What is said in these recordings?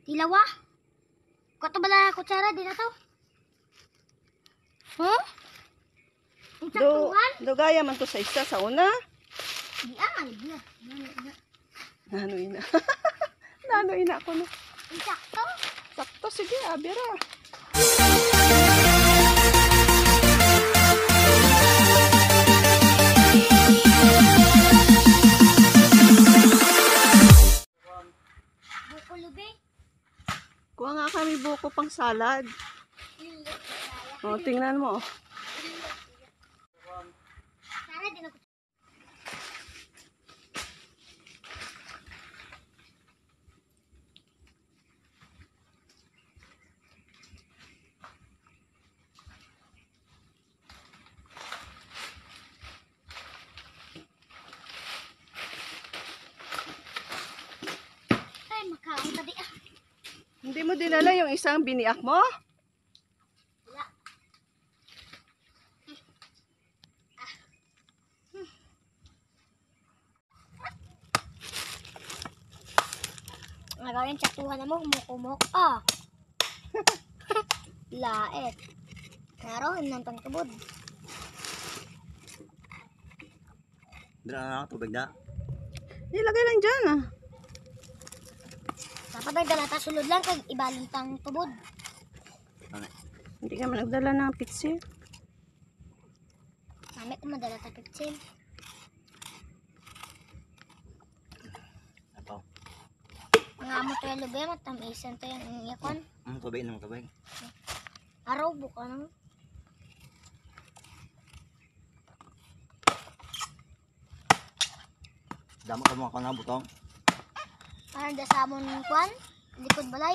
Tilawa. Kato bala kutsara di na to. Huh? Ang saktuhan. Gaya man to sa isa sa una. Di aman. Nanoy na. Nanoy na ako no. Ang sakto. Sakto, sige, abira. Buko lubi. Kuha nga kami buko pang salad. O, tingnan mo. Sara di na ay makaon tadi ah. Hindi mo dinala yung isang biniak mo? Wala. Nagawin tsatuhan na mo, humuk-humuk. Ah. Laet. Karo, inantang tubod. Dala na ako tubig na. Ilagay lang dyan ah. Dapat nagdala ta sulod lang kag ibalon tang tubod. Ano? Hindi ka man nagdala ng pitsil. Kami ko madala ta pipsin. Apaw. Mga mo tayo lubi, matamisan tayo yung iyakon. Tubig na tubig. Araw, buka nang. Damo ka mga kanang butong. Parang dasamon kwan, likod balay.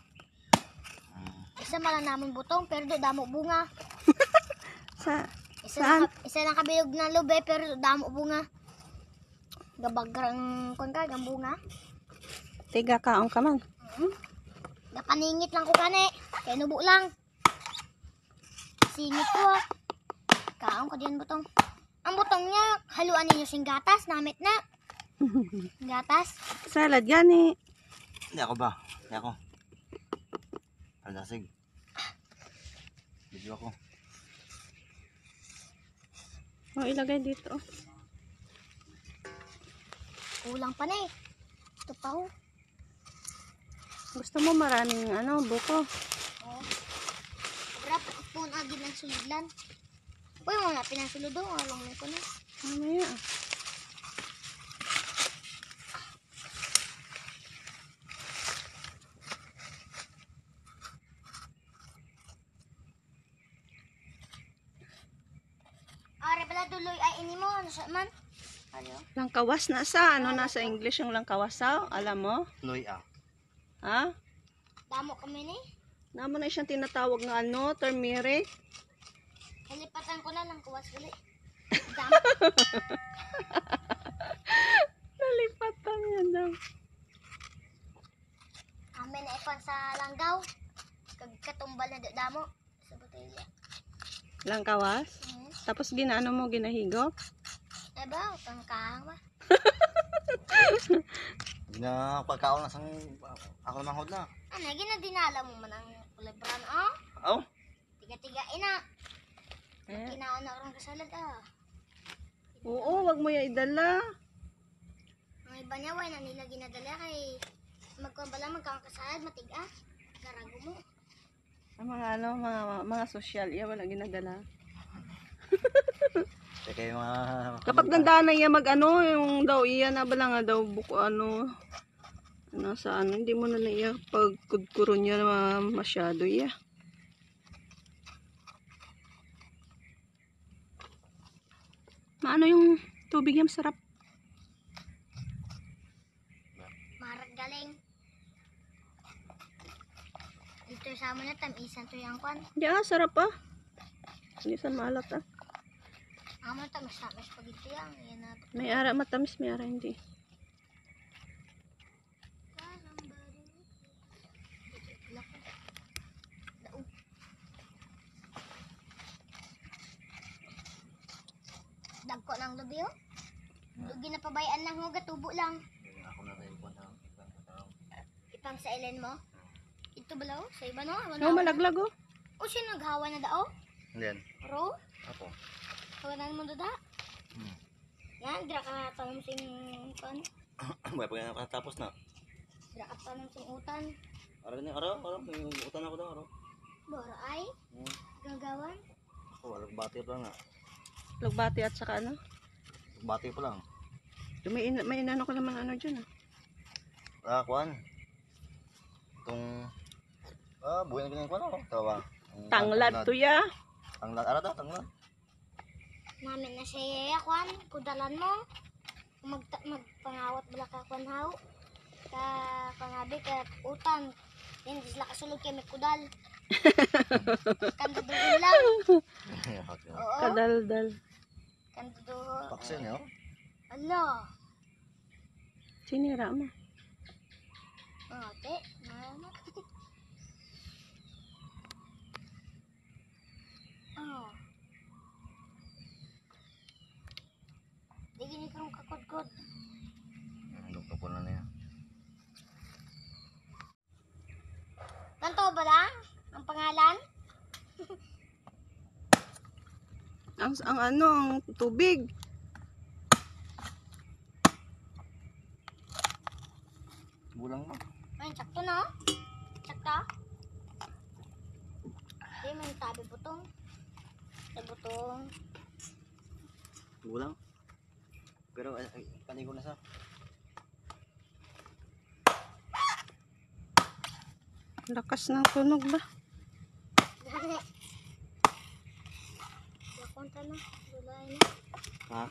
Isa malang namon butong, pero do damo bunga. Sa, Isa lang kabilog na lubi, pero do damo bunga. Gabagrang kwan ka, gang bunga. tiga kaong ka man. Gapaningit lang ko kani, kaya nubo lang. Singit ko ah. Kaong ko diyan butong. Ang butong niya, haluan ninyo sing gatas, namit na. Gatas. Salad gani. Hindi ako ba? Hindi ako. Alasig. Video ako. O, ilagay dito. Kulang pa na eh. Ito pa ho. Gusto mo maraming buko. Oh. Rap, pun agad ng sulidlan. Uy, mga pinansulod doon. Alam mo ko na. Mamaya. Are pala tuloy ay ini mo. Ano siya man? Ano? Langkawas na sa nasa English yung langkawasaw, alam mo? Loy ah. Ha? Damo kami ni. Namo na siyang tinatawag na turmeric. Kalipatan ko na lang kuwas gali. Damo. Nalipatan yan daw. Kami na ipan sa langgaw. Kag katumbal na damo. Sa botelya. Langkawas. Tapos ginahigop. Eba, utang kahang ba? Hindi na pagkaon na sang ako namang hod na. Ano, ginadinala mo man ang kulebran, oh? Oh? Tiga-tiga ina. Eh. Kinaon na rin kasalad, ah. Oo, wag mo yan idala. Ang iba niya, why na nila ginadala kay magkabala magkakasalad, matiga. Garago mo. Ang mga social, wala ginadala. Kaya mga... Kapag nandaan na iya yung daw iya na bala nga daw buko sa hindi mo na iya pagkudkuro niya na masyado iya. Maano yung tubig yung sarap. Marag galing. Dito sa amin na tamisan to yung kwan. Sarap ah. Hindi sa malat ah. Amo tamis-tamis pag ito yan. Yan na. May ara matamis, may ara hindi. Dagko ng lubi oh. Dugi na pabayaan lang ho, gatubo lang. Ako na tayo po na. Ipang sa ilan mo? Ito balaw, sa iba no? Oh, malaglag oh. O siya naghawa na dao? Then, Ro? ako. Hawanan mo dada? Hmm. Yan, dira ka tanong sing kan. May pag nakatapos na. Dira ka tanong sing utan. Araw. May utan ako daw, araw. Bora ay, gagawan. Oh, bati pa lang na. Lugbati at saka ano. Bati pa lang. May inano ko naman ano dyan ah. Kuan. Itong, buhay na ganyan ko na. Tawa. Tanglad to ya. Tanglad, ara daw, tanglad. Namin na siya kwan, kudalan mo. Magpangawat bala ka kwan haw. Ka pangabi ka utan. Yan, sila kasulog kay may kudal. Kanduduhon lang. Oo. Kadaldal. Kanduduhon. Paksin yun. Ala. Sinira mo. Ate, mama. Oh. Di gini karong kakod-kod. Lupa po na niya. Tanto ba lang? Ang pangalan? Ang ano, ang tubig. Bulang mo. Ayun, sakto no? Sakto? Di, may tabi butong. Tabi butong. Bulang. Pero, panigo na sa. Lakas ng tunog ba? Gani. Yakonta na. Gulay na. Ha?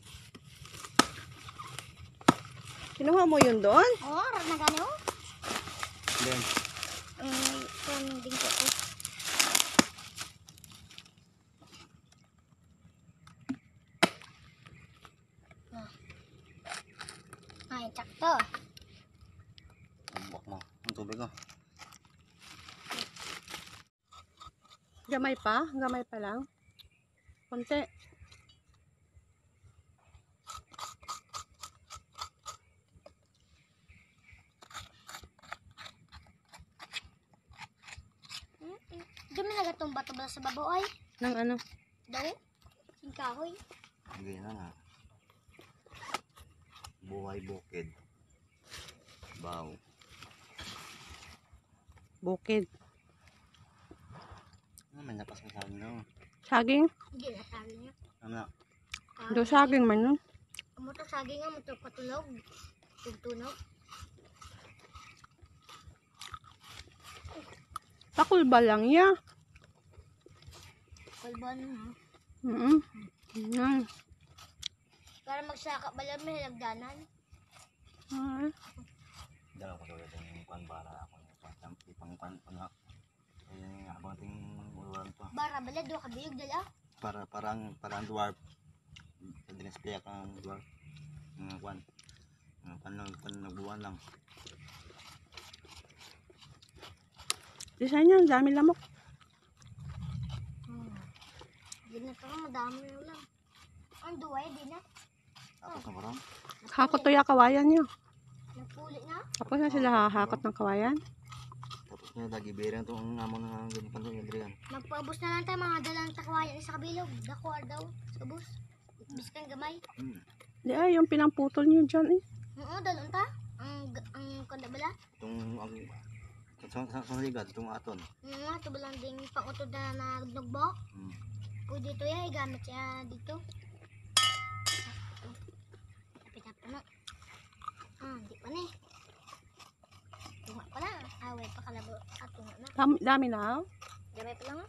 Kinuha mo yun doon? Oh, rar na gani oh. Then, Kung din ko oh. Ay, sakto. buwak mo. Ang tubig ko. Gamay pa? Gamay pa lang? Konti. Di man nagatumba to sa baboy. Nang ano? Daw? Sing kahoy. Hindi na na. Buhay bukid. Baw. Bukid. May napas mo sa akin na. Saging? Hindi na sabi niya. Ano na? Do saging man yun. Amo to saging nga mo to patulog. Tugtunog. Pakulba lang ya. Kulban mo. Yan. Para magsaka bala may lagdanan. Dalaw ko ulit yung panbara ako. Ipang-pan na. Ayun, habang ting uluran pa. Bara bala do ka biyog dala. Parang dwarf. Dinisplay ang dwarf. Mga kwan. Nagbuwan lang. Design yan, dami lamok. Di na ka madami na lang. Ang duway di na. Tapos na parang. Hakot to ya kawayan nyo. Nagpuli na. Tapos na sila hahakot ng kawayan. Tapos na dagibirang itong amon ng ganyan pa doon. Adrian. Magpaubos na lang tayo mga dalang takwayan sa kabilog. Dakwar daw. Sa bus. Biskan gamay. Di ay, yung pinangputol nyo dyan eh. Oo, dalon ta. Ang kanda bala. Itong sa ligad, itong aton. Ito balang ding pangutod na nagnugbo. Pwede ito ya, igamit siya dito. Pinapuno. Di pa na eh. Tunga pa lang. Away pa kalabo. Tunga na. Dami na. Gamay pa lang.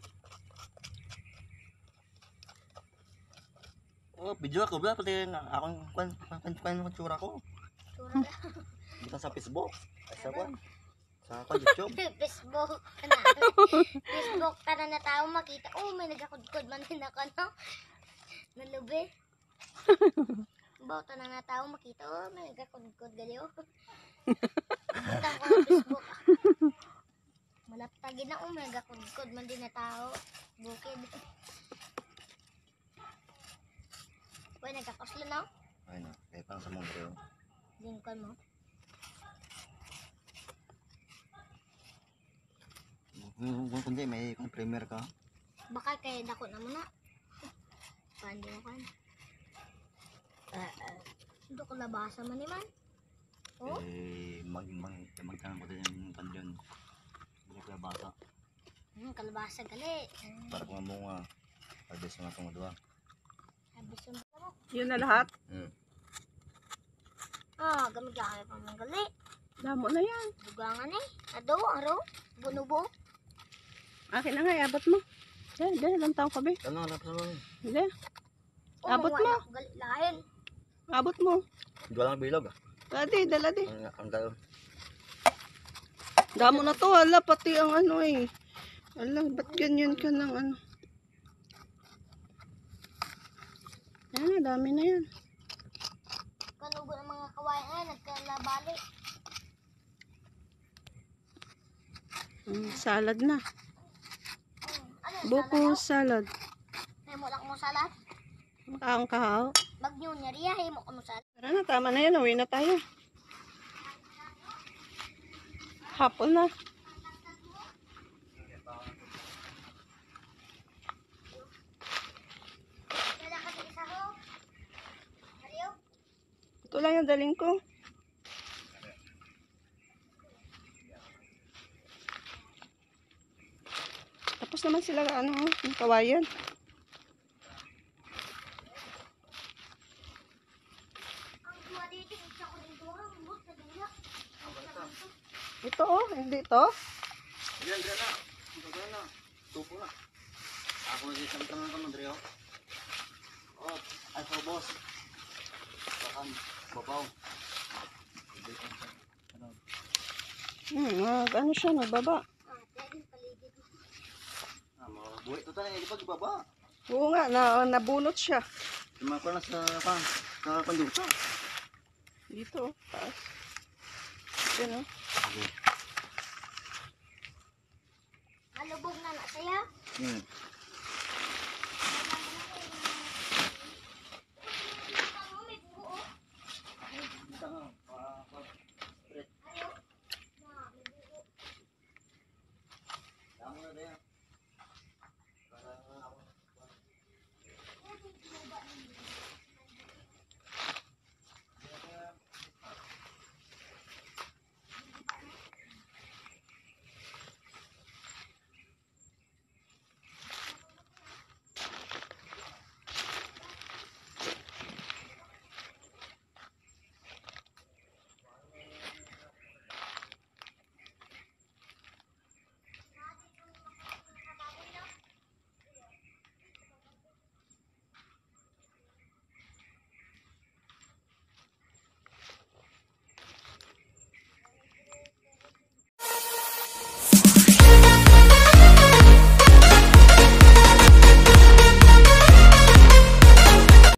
Oh, video ako ba? Pati akong kwan tsura ko. Tsura ka. Dito sa Facebook. Sa kwan. Sa YouTube. Facebook. Facebook para na tao makita. Oh, may nagakudkod man din ako, no? Nalubi. Bauta na tao makita. Oh, may nagakudkod gali, oh. Kita ko sa Facebook. Malaptagin na, oh, may nagakudkod man din na tao. Bukid. Uy, nagkakoslo na. Ay na, kaya parang sa Montreal. Lincoln mo. Kung kundi may kung premier ka. Baka kay dako na muna. Pandi na kan. Ito ko labasa man ni man. Oh, Magtanong ko din yung kandiyon. Hindi ko bata. kalabasa gali. Para kung mo nga. Pwede sa mga tungod. Habis yung mo. Yun na lahat. Gamit kami pa mong gali. Damo na yan. Dugangan eh. Ado, aro. Bunubo. Akin na nga, abot mo. Dahil lang tao kabi. Ano harap sa mga? Hindi. Abot mo. Gali lain. Abot mo. Dua lang bilog. Dali, dala di. Ang tayo. Damo na to, hala, pati ang ano eh. Hala, ba't ganyan ka ng ano? Yan, dami na yan. Kanugo ng mga kawayan na nagkalabali. Salad na. Ano yung Buko salad. May mo lang mo salad. Makaang kahaw. Bagyo niya riya. Hay mo ko mo salad. Tara na, tama na yan. Uwi na tayo. Hapon na. Kaya ka isa ho. Ariyo. Ito lang yung daling ko. Tapos naman sila ano, yung kawayan. Ang dua dito. Isa ko din dua. Mut na dula. Ito oh, hindi to. Diyan na. Ito na. Tupo na. Ako din sa tangan ka Andrea. Oh, ay for boss. Bakang babaw. Ano siya, nagbaba. Pwede paligid mo. Mga buhay ito tayo. Di ba ibaba? Oo nga, nabunot siya. Lumako na sa pandusa. Dito, taas. Yan oh. Malubog na na saya.